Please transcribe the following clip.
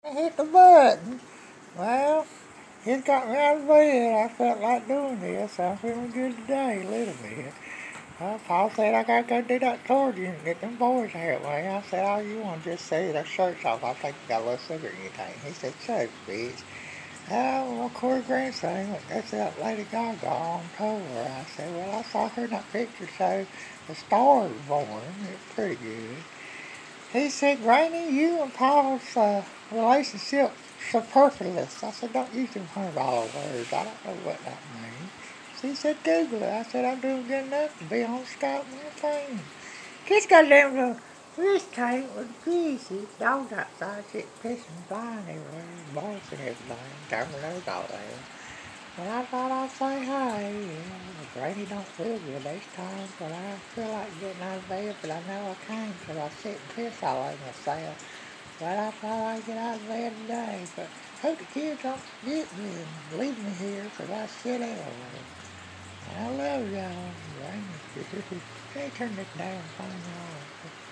I hit the button. Well, it got me out of bed. I felt like doing this. I'm feeling good today, a little bit. Paul said I gotta go do that toward you and get them boys that way. I said, oh, you want to just see their shirts off? I think you got a little sugar in your tank. He said, so, bitch. Oh, well, Corey grandson went to see that Lady Gaga on tour. I said, well, I saw her in that picture show, The Star is Born. It's pretty good. He said, Granny, you and Paul's relationship superfluous. I said, don't use them $100 words. I don't know what that means. She said, Google it. I said, I'm doing good enough to be on Skype and everything. Kids got down to this tank was busy. Dogs outside, shit pissing, flying everywhere, balls and everything. Terminals all there. But I thought I'd say hi. Yeah, Granny don't feel good. There's times when I feel like getting out of bed, but I know I can't because I sit and piss all over myself. But I thought I'd get out of bed today. But hope the kids don't forget me and leave me here because I shit everywhere. And I love y'all. Granny. Hey, turn this down. Fine, y'all.